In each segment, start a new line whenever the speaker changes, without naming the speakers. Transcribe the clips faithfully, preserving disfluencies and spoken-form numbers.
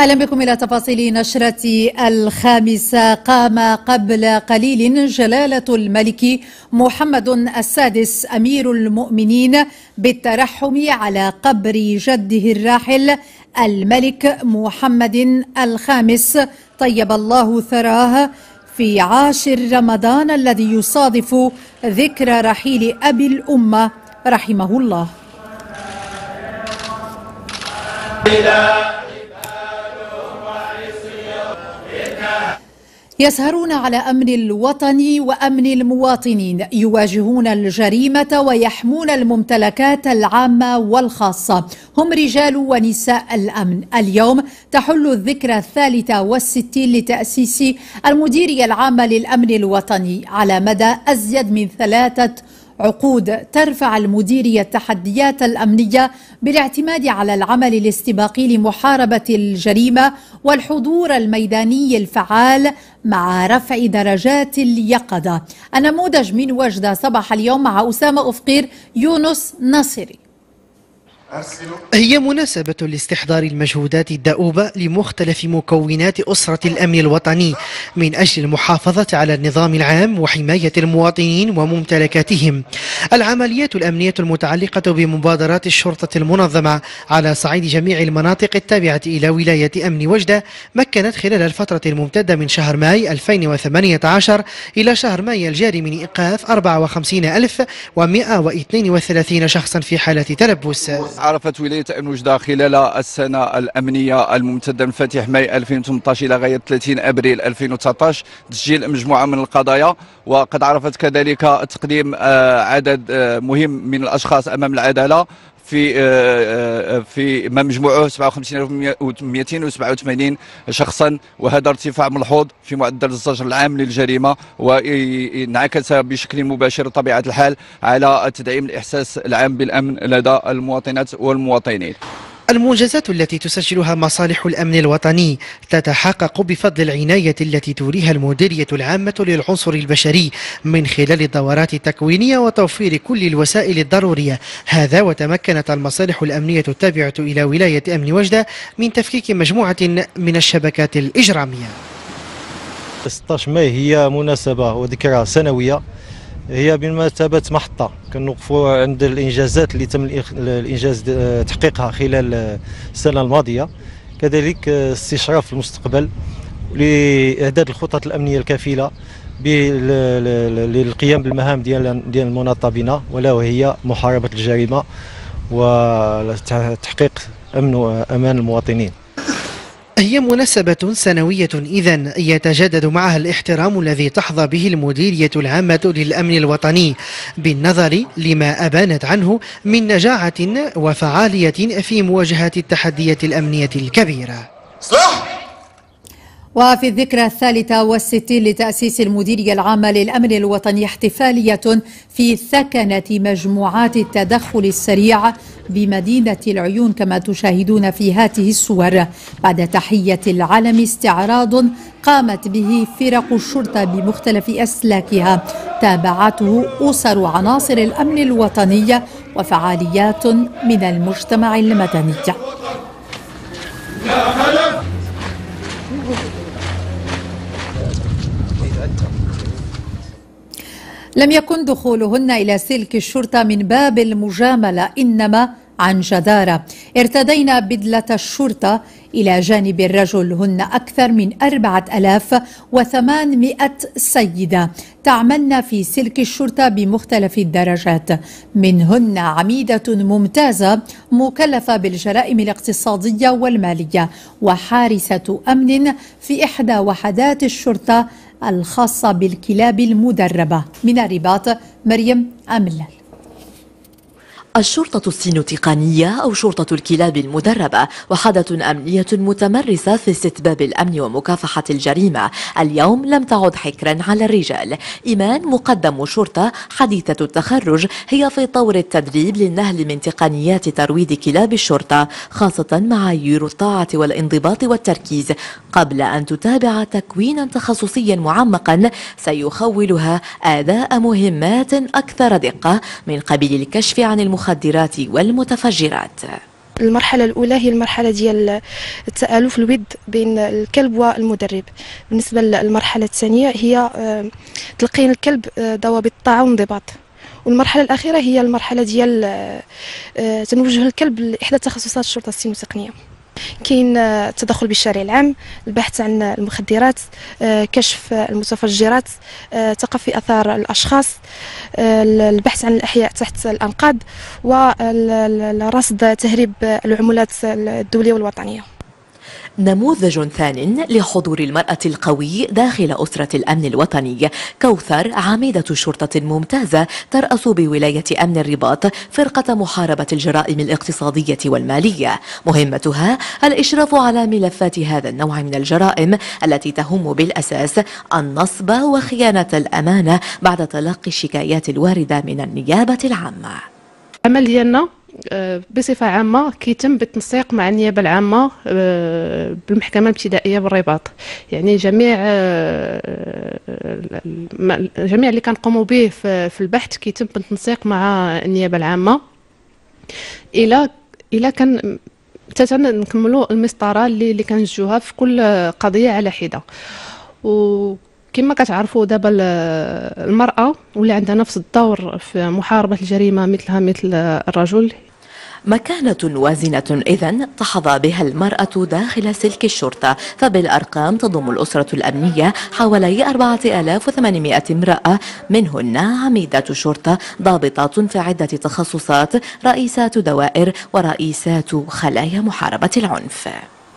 أهلا بكم إلى تفاصيل نشرة الخامسة. قام قبل قليل جلالة الملك محمد السادس أمير المؤمنين بالترحم على قبر جده الراحل الملك محمد الخامس طيب الله ثراه في عاشر رمضان الذي يصادف ذكرى رحيل أبي الأمة رحمه الله. يسهرون على أمن الوطن وأمن المواطنين، يواجهون الجريمة ويحمون الممتلكات العامة والخاصة، هم رجال ونساء الأمن. اليوم تحل الذكرى الثالثة والستين لتأسيس المديرية العامة للأمن الوطني. على مدى أزيد من ثلاثة عقود ترفع المديرية التحديات الأمنية بالاعتماد على العمل الاستباقي لمحاربة الجريمة والحضور الميداني الفعال مع رفع درجات اليقظة. النموذج من وجدة صباح اليوم مع أسامة أفقير يونس ناصري.
هي مناسبة لاستحضار المجهودات الدؤوبة لمختلف مكونات أسرة الأمن الوطني من أجل المحافظة على النظام العام وحماية المواطنين وممتلكاتهم. العمليات الأمنية المتعلقة بمبادرات الشرطة المنظمة على صعيد جميع المناطق التابعة إلى ولاية أمن وجدة مكنت خلال الفترة الممتدة من شهر ماي ألفين وثمانية عشر إلى شهر ماي الجاري من إيقاف أربعة وخمسين ألف ومئة واثنين وثلاثين شخصا في حالة تلبس.
عرفت ولاية أمن وجدة خلال السنة الأمنية الممتدة من فاتح ماي ألفين وثمانية عشر إلى غاية ثلاثين أبريل ألفين وتسعة عشر تسجيل مجموعة من القضايا، وقد عرفت كذلك تقديم عدد مهم من الأشخاص أمام العدالة في في ما مجموعه سبعة وخمسين ألف ومئتين وسبعة وثمانين شخصا، وهذا ارتفاع ملحوظ في معدل الزجر العام للجريمه، وانعكس بشكل مباشر طبيعه الحال على تدعيم الاحساس العام بالامن لدى المواطنات والمواطنين.
المنجزات التي تسجلها مصالح الأمن الوطني تتحقق بفضل العناية التي توليها المديرية العامة للعنصر البشري من خلال الدورات التكوينية وتوفير كل الوسائل الضرورية. هذا وتمكنت المصالح الأمنية التابعة إلى ولاية أمن وجدة من تفكيك مجموعة من الشبكات الإجرامية.
ستة عشر ماي هي مناسبة وذكرى سنوية، هي بمثابة محطة كنوقفوا عند الإنجازات اللي تم الإنجاز تحقيقها خلال السنة الماضية، كذلك استشراف المستقبل لإعداد الخطط الأمنية الكفيلة للقيام بالمهام ديال ديال المناطة بنا، ولا وهي محاربة الجريمة وتحقيق أمن وأمان المواطنين.
هي مناسبة سنوية إذن يتجدد معها الاحترام الذي تحظى به المديرية العامة للأمن الوطني بالنظر لما أبانت عنه من نجاعة وفعالية في مواجهة التحديات الأمنية الكبيرة.
وفي الذكرى الثالثة والستين لتأسيس المديرية العامة للأمن الوطني احتفالية في ثكنة مجموعات التدخل السريع بمدينة العيون كما تشاهدون في هذه الصور. بعد تحية العلم استعراض قامت به فرق الشرطة بمختلف أسلاكها، تابعته أسر عناصر الأمن الوطني وفعاليات من المجتمع المدني. لم يكن دخولهن إلى سلك الشرطة من باب المجاملة، إنما عن جدارة. ارتدينا بدلة الشرطة إلى جانب الرجل. هن أكثر من أربعة آلاف وثمانمئة سيدة تعملن في سلك الشرطة بمختلف الدرجات، منهن عميدة ممتازة مكلفة بالجرائم الاقتصادية والمالية، وحارسة أمن في إحدى وحدات الشرطة الخاصة بالكلاب المدربة. من الرباط مريم أملال.
الشرطة السينوتقنية أو شرطة الكلاب المدربة وحدة أمنية متمرسة في استتباب الأمن ومكافحة الجريمة. اليوم لم تعد حكرا على الرجال. إيمان مقدم شرطة حديثة التخرج هي في طور التدريب للنهل من تقنيات ترويض كلاب الشرطة، خاصة معايير الطاعة والانضباط والتركيز، قبل أن تتابع تكوينا تخصصيا معمقا سيخولها أداء مهمات أكثر دقة من قبيل الكشف عن المخدرات والمتفجرات.
المرحلة الأولى هي المرحلة ديال التآلف الود بين الكلب والمدرب. بالنسبة للمرحلة الثانية هي تلقين الكلب ضوابط الطاعة والانضباط. والمرحلة الأخيرة هي المرحلة ديال تنوجه الكلب لإحدى تخصصات الشرطة السين والتقنية. كاين التدخل بالشارع العام، البحث عن المخدرات، كشف المتفجرات، تقفي اثار الاشخاص، البحث عن الاحياء تحت الانقاض، ورصد تهريب العملات الدوليه والوطنيه.
نموذج ثان لحضور المرأة القوي داخل أسرة الأمن الوطني. كوثر عميدة شرطة ممتازة ترأس بولاية أمن الرباط فرقة محاربة الجرائم الاقتصادية والمالية. مهمتها الإشراف على ملفات هذا النوع من الجرائم التي تهم بالأساس النصب وخيانة الأمانة بعد تلقي الشكايات الواردة من النيابة العامة.
العمل ديالنا بصفة عامة كيتم بالتنسيق مع النيابة العامة بالمحكمة الابتدائية بالرباط. يعني جميع جميع اللي كنقوموا به في البحث كيتم بالتنسيق مع النيابة العامة إلى إلى كان حتى نكملوا المسطرة اللي اللي كنجوها في كل قضية على حدة. وكما كتعرفوا دابا المرأة واللي عندها نفس الدور في محاربة الجريمة مثلها مثل الرجل.
مكانة وازنة إذن تحظى بها المرأة داخل سلك الشرطة، فبالأرقام تضم الأسرة الأمنية حوالي أربعة آلاف وثمانمائة امرأة، منهن عميدات شرطة، ضابطات في عدة تخصصات، رئيسات دوائر ورئيسات خلايا محاربة العنف.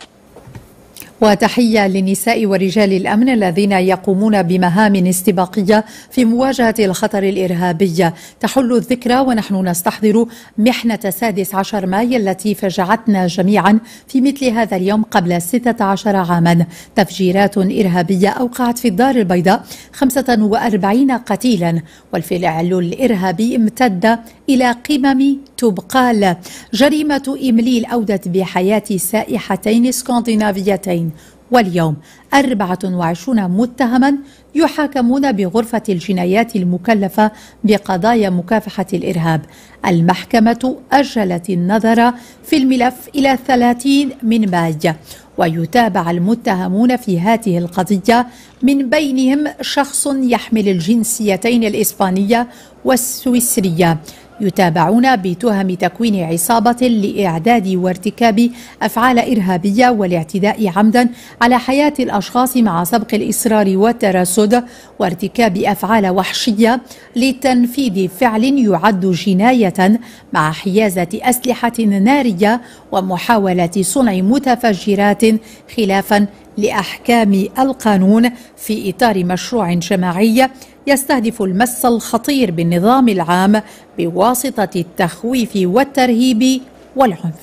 وتحية للنساء ورجال الأمن الذين يقومون بمهام استباقية في مواجهة الخطر الإرهابي. تحل الذكرى ونحن نستحضر محنة سادس عشر ماي التي فجعتنا جميعا في مثل هذا اليوم قبل ستة عشر عاما. تفجيرات إرهابية أوقعت في الدار البيضاء خمسة وأربعين قتيلا، والفعل الإرهابي امتد إلى قمم تبقال. جريمة إمليل أودت بحياة سائحتين اسكندنافيتين، واليوم أربعة وعشرين متهما يحاكمون بغرفة الجنايات المكلفة بقضايا مكافحة الإرهاب. المحكمة أجلت النظر في الملف إلى ثلاثين من ماي، ويتابع المتهمون في هذه القضية من بينهم شخص يحمل الجنسيتين الإسبانية والسويسرية، يتابعون بتهم تكوين عصابة لإعداد وارتكاب أفعال إرهابية والاعتداء عمدا على حياة الأشخاص مع سبق الإصرار والترصد، وارتكاب أفعال وحشية لتنفيذ فعل يعد جناية مع حيازة أسلحة نارية ومحاولة صنع متفجرات خلافا لأحكام القانون في إطار مشروع جماعي يستهدف المس الخطير بالنظام العام بواسطة التخويف والترهيب والعنف.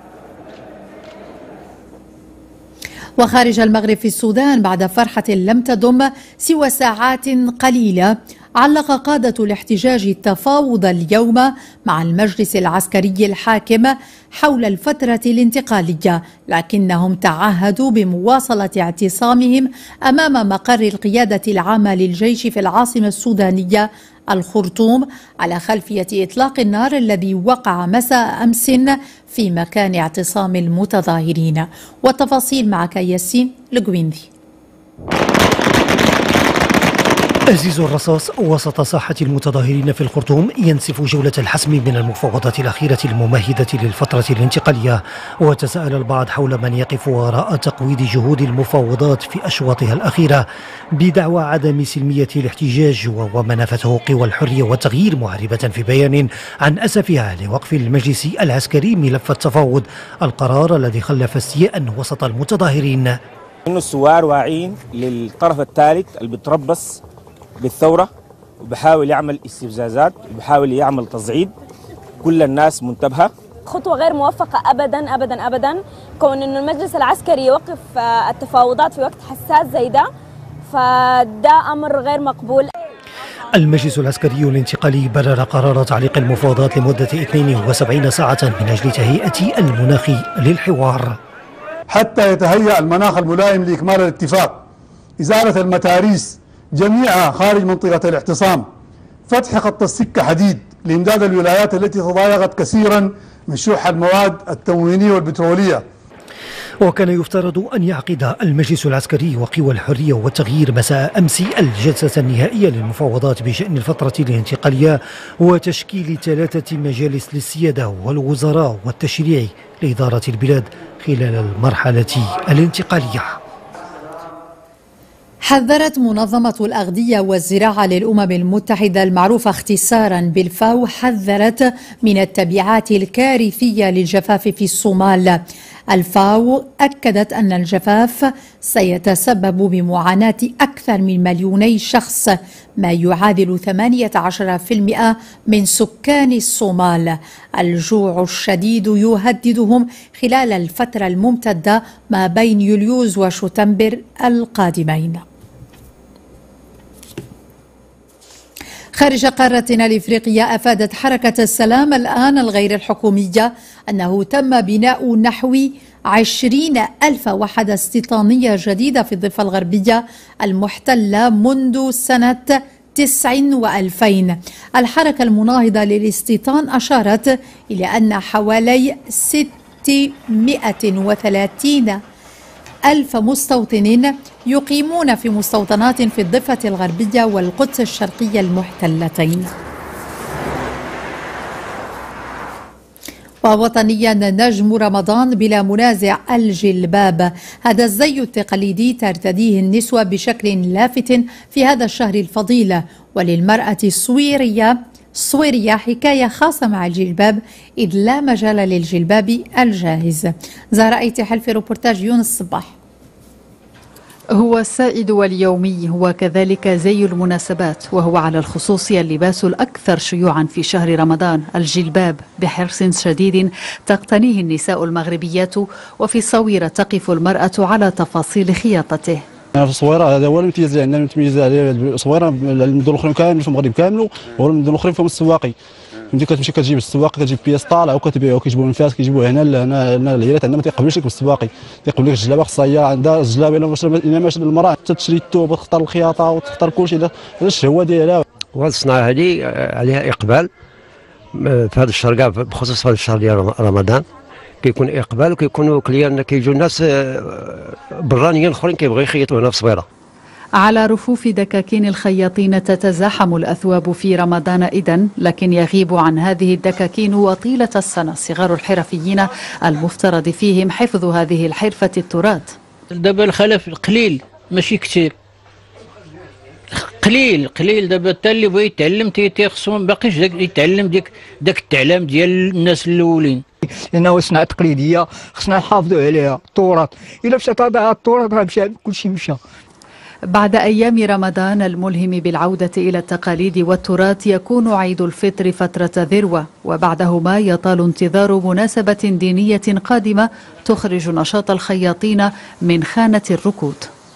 وخارج المغرب في السودان، بعد فرحة لم تدم سوى ساعات قليلة، علق قادة الاحتجاج التفاوض اليوم مع المجلس العسكري الحاكم حول الفترة الانتقالية، لكنهم تعهدوا بمواصلة اعتصامهم أمام مقر القيادة العامة للجيش في العاصمة السودانية الخرطوم على خلفية إطلاق النار الذي وقع مساء أمس في مكان اعتصام المتظاهرين. والتفاصيل معك ياسين القويندي.
أزيز الرصاص وسط ساحة المتظاهرين في الخرطوم ينسف جولة الحسم من المفاوضات الأخيرة الممهدة للفترة الانتقالية، وتساءل البعض حول من يقف وراء تقويض جهود المفاوضات في أشواطها الأخيرة بدعوى عدم سلمية الاحتجاج، ومنافته قوى الحرية والتغيير معربة في بيان عن أسفها لوقف المجلس العسكري ملف التفاوض، القرار الذي خلف استياء وسط المتظاهرين.
إنه الثوار واعيين للطرف الثالث اللي بتربص بالثورة وبحاول يعمل استفزازات وبحاول يعمل تصعيد، كل الناس منتبهة.
خطوة غير موفقة أبدا أبدا أبدا، كون إنه المجلس العسكري يوقف التفاوضات في وقت حساس زي ده، فده أمر غير مقبول.
المجلس العسكري الانتقالي برر قرار تعليق المفاوضات لمدة اثنين وسبعين ساعة من أجل تهيئة المناخ للحوار،
حتى يتهيأ المناخ الملائم لإكمال الاتفاق، إزالة المتاريس جميعها خارج منطقة الاعتصام، فتح خط السكة حديد لإمداد الولايات التي تضايقت كثيرا من شح المواد التموينية والبترولية.
وكان يفترض أن يعقد المجلس العسكري وقوى الحرية والتغيير مساء أمس الجلسة النهائية للمفاوضات بشأن الفترة الانتقالية وتشكيل ثلاثة مجالس للسيادة والوزراء والتشريع لإدارة البلاد خلال المرحلة الانتقالية.
حذرت منظمة الأغذية والزراعة للأمم المتحدة المعروفة اختصارا بالفاو حذرت من التبعات الكارثية للجفاف في الصومال. الفاو أكدت أن الجفاف سيتسبب بمعاناة أكثر من مليوني شخص، ما يعادل ثمانية عشر بالمئة من سكان الصومال. الجوع الشديد يهددهم خلال الفترة الممتدة ما بين يوليوز وشتنبر القادمين. خارج قارتنا الإفريقية، أفادت حركة السلام الآن الغير الحكومية أنه تم بناء نحو عشرين ألف وحدة استيطانية جديدة في الضفة الغربية المحتلة منذ سنة تسع وألفين. الحركة المناهضة للاستيطان أشارت إلى أن حوالي ستمائة وثلاثين ألف مستوطنين يقيمون في مستوطنات في الضفة الغربية والقدس الشرقية المحتلتين. ووطنيا، نجم رمضان بلا منازع الجلباب. هذا الزي التقليدي ترتديه النسوة بشكل لافت في هذا الشهر الفضيل. وللمرأة السويرية السويرية حكاية خاصة مع الجلباب، إذ لا مجال للجلباب الجاهز. زهراء ايتحل في روبورتاج يونس صباح.
هو السائد واليومي، هو كذلك زي المناسبات، وهو على الخصوص اللباس الأكثر شيوعا في شهر رمضان، الجلباب، بحرص شديد تقتنيه النساء المغربيات، وفي الصويرة تقف المرأة على تفاصيل خياطته.
في الصويره هذا هو الامتياز اللي عندنا، متميز عليه الصويره. المدن الاخرين كامل في المغرب كامل، والمدن الاخرين فيهم السواقي. فهمتي، كتمشي كتجيب السواقي، كتجيب بياس طالعه وكتبيعو، كيجيبوه من فاس، كيجيبوه هنا هنا هنا العيالات عندنا ما تيقبلوش لك بالسواقي، تيقبل لك الجلابه خصها هي عندها الجلابه. الا ماشي المراه حتى تشري الثوب وتختار الخياطه وتختار كلشي، هذا الشهوه ديالها.
وهذه الصناعه هذه عليها اقبال في هذا الشهر كاع، بخصوص هذا الشهر ديال رمضان كيكون اقبال، وكيكونوا كليان كيجوا الناس برانيين اخرين كيبغيو يخيطوا هنا في صبيره.
على رفوف دكاكين الخياطين تتزاحم الأثواب في رمضان إذن، لكن يغيب عن هذه الدكاكين وطيلة السنة صغار الحرفيين المفترض فيهم حفظ هذه الحرفة التراث.
دابا الخلف قليل ماشي كثير، قليل قليل. دابا حتى اللي بغى يتعلم تيخصو ما باقيش يتعلم ديك داك التعلام ديال الناس الاولين،
لانه صناعه تقليديه خصنا نحافظوا عليها. التراث الا مشى تضيع التراث غيمشي كلشي مشى.
بعد أيام رمضان الملهم بالعودة إلى التقاليد والتراث، يكون عيد الفطر فترة ذروة، وبعدهما يطال انتظار مناسبة دينية قادمة تخرج نشاط الخياطين من خانة الركود.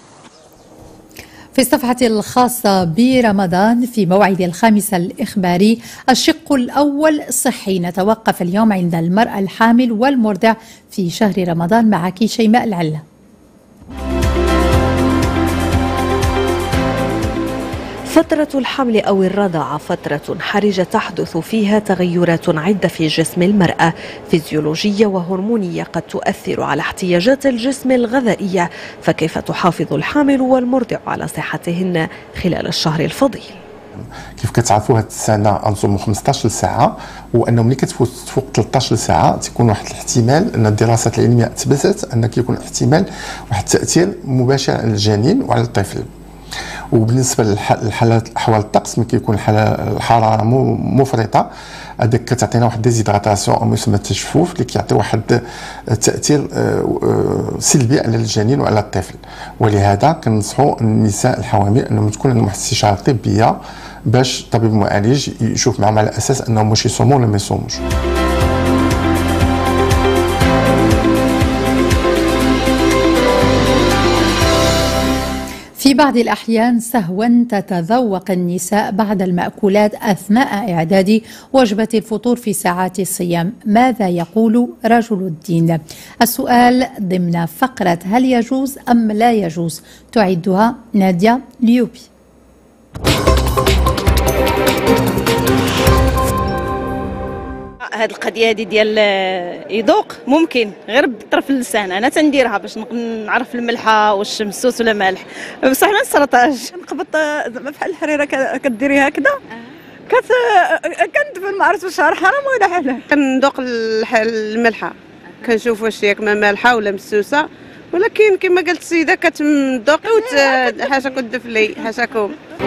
في الصفحة الخاصة برمضان في موعد الخامس الإخباري، الشق الأول صحي، نتوقف اليوم عند المرأة الحامل والمرضع في شهر رمضان. معك شيماء العلة.
فترة الحمل أو الرضاعة فترة حرجة تحدث فيها تغيرات عدة في جسم المرأة، فيزيولوجية وهرمونية، قد تؤثر على احتياجات الجسم الغذائية. فكيف تحافظ الحامل والمرضع على صحتهن خلال الشهر الفضيل؟
كيف كتعرفوا هاد السنه انصوموا خمسطاش ساعه، وانه ملي كتفوت فوق ثلاثطاش ساعه تيكون واحد الاحتمال، ان الدراسات العلميه اثبتت ان كيكون احتمال واحد التاثير مباشر على الجنين وعلى الطفل. وبالنسبه للحالات احوال الطقس، ملي كيكون الحراره مفرطه، هذاك كتعطينا واحد ديزيدراتاسيون او يسمى التجفف، اللي كيعطي واحد التاثير سلبي على الجنين وعلى الطفل. ولهذا كنصحوا النساء الحوامل انهم تكون عندهم واحد الاستشاره طبيه باش الطبيب المعالج يشوف معهم على اساس انهم واش يصوموا ولا ما يصوموش.
في بعض الأحيان سهوا تتذوق النساء بعض المأكولات أثناء إعداد وجبة الفطور في ساعات الصيام. ماذا يقول رجل الدين؟ السؤال ضمن فقرة هل يجوز أم لا يجوز، تعدها نادية ليوبي.
هذه القضيه هذه ديال يذوق ممكن غير بطرف اللسان. انا تنديرها باش نعرف الملحه واش مسوس ولا مالح، بصح ما نسرطهاش.
نقبط زعما بحال الحريره كديري هكذا كت كندفن ما عرفت واش حرام ولا حلال.
كنذوق الملحه كنشوف واش ياك ما مالحه ولا مسوسه، ولكن كما قالت السيده كتذوق حاشا كدف لي حاشاكم.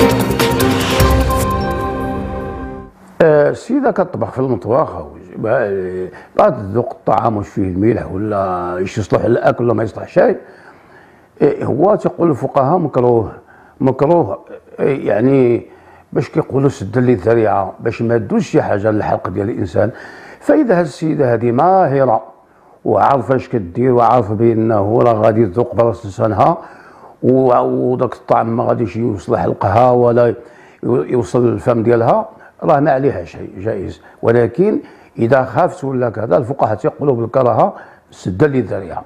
السيده كطبخ في المطبخ بعد تذوق الطعام واش فيه الملح ولا ايش يصلح للاكل ولا ما يصلحش. هو تيقول الفقهاء مكروه مكروه يعني باش كيقولوا سدا للذريعه باش ما دوش شي حاجه للحلق ديال الانسان. فاذا هاد السيده هذه ماهره وعارفه اش كدير وعارفه بانه راه غادي تذوق براس لسانها وداك الطعم ما غاديش يوصل حلقها ولا يوصل للفم ديالها، راه ما عليها شيء جائز. ولكن اذا خافت ولا كذا الفقهاء تيقولوا بالكراهه سدا للذريعه.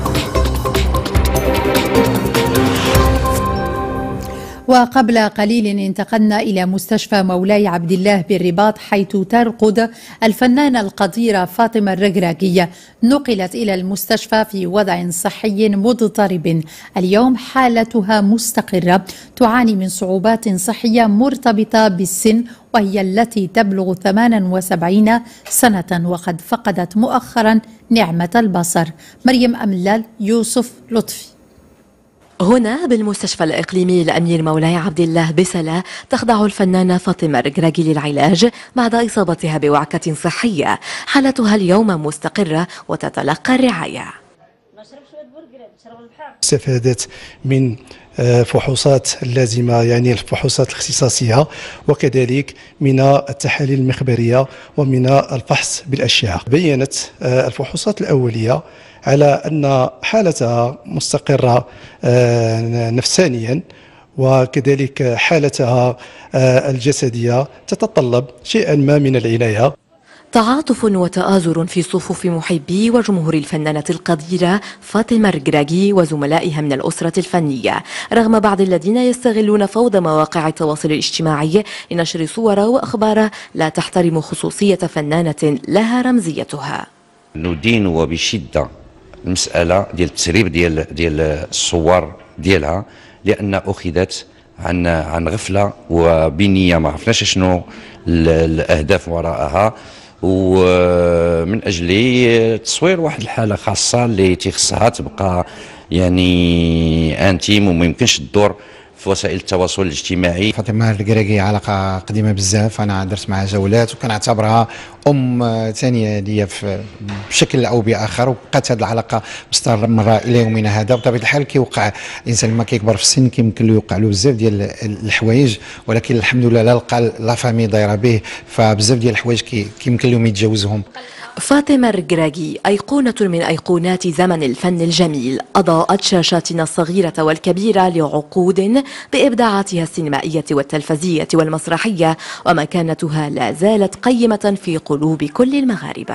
وقبل قليل انتقلنا إلى مستشفى مولاي عبد الله بالرباط، حيث ترقد الفنانة القديرة فاطمة الركراكي. نقلت إلى المستشفى في وضع صحي مضطرب. اليوم حالتها مستقرة، تعاني من صعوبات صحية مرتبطة بالسن، وهي التي تبلغ ثمانية وسبعين سنة، وقد فقدت مؤخرا نعمة البصر. مريم أملال، يوسف لطفي.
هنا بالمستشفى الإقليمي الأمير مولاي عبد الله بسلا تخضع الفنانة فاطمة الركراكي للعلاج بعد إصابتها بوعكة صحية. حالتها اليوم مستقرة وتتلقى الرعاية.
استفادت من فحوصات اللازمة يعني الفحوصات الاختصاصية، وكذلك من التحاليل المخبرية ومن الفحص بالأشعة. بيّنت الفحوصات الأولية على أن حالتها مستقرة نفسانيا، وكذلك حالتها الجسدية تتطلب شيئا ما من العناية.
تعاطف وتآزر في صفوف محبي وجمهور الفنانة القديرة فاطمة الركراكي وزملائها من الأسرة الفنية، رغم بعض الذين يستغلون فوضى مواقع التواصل الاجتماعي لنشر صور وأخبار لا تحترم خصوصية فنانة لها رمزيتها.
ندين وبشدة المسألة ديال التسريب ديال ديال الصور ديالها، لأن أخذت عن عن غفلة وبنية ما عرفناش شنو الأهداف وراءها، ومن أجل تصوير واحد الحالة خاصة اللي تيخصها تبقى يعني انتيم وما يمكنش تدور في وسائل التواصل الاجتماعي.
فاطمة الركراكي علاقة قديمة بزاف، أنا درت معها جولات وكنعتبرها أم ثانية ليا بشكل أو بآخر، وبقات هذه العلاقة مستمرة إلى يومنا هذا. بطبيعة الحال كيوقع الإنسان لما كيكبر في السن كيمكن له يوقع له بزاف ديال الحوايج، ولكن الحمد لله لا لقى لا فامي دايرة به، فبزاف ديال الحوايج كيمكن لهم يتجاوزهم.
فاطمة الركراكي أيقونة من أيقونات زمن الفن الجميل، أضاءت شاشاتنا الصغيرة والكبيرة لعقود بإبداعاتها السينمائية والتلفزية والمسرحية، ومكانتها لا زالت قيمة في قلوب كل المغاربة.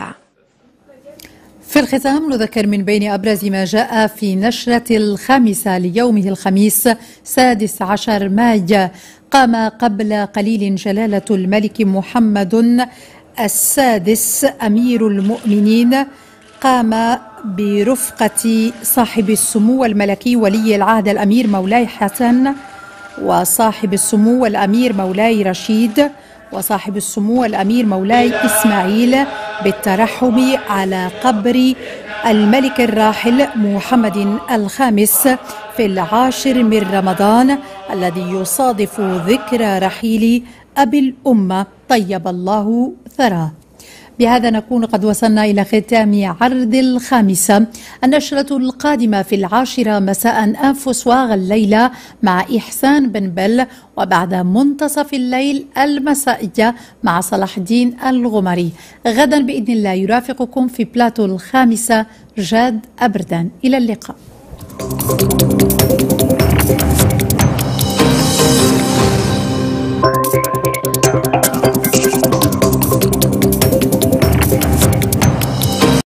في الختام نذكر من بين أبرز ما جاء في نشرة الخامسة ليومه الخميس سادس عشر مايو. قام قبل قليل جلالة الملك محمد السادس أمير المؤمنين قام برفقة صاحب السمو الملكي ولي العهد الأمير مولاي حسن، وصاحب السمو الأمير مولاي رشيد، وصاحب السمو الأمير مولاي إسماعيل بالترحم على قبر الملك الراحل محمد الخامس في العاشر من رمضان الذي يصادف ذكرى رحيل أبي الأمة طيب الله ثراه. بهذا نكون قد وصلنا إلى ختام عرض الخامسة. النشرة القادمة في العاشرة مساء أنفس واغ الليلة مع إحسان بن بل، وبعد منتصف الليل المسائية مع صلاح الدين الغمري. غدا بإذن الله يرافقكم في بلاتو الخامسة جاد أبردان. إلى اللقاء.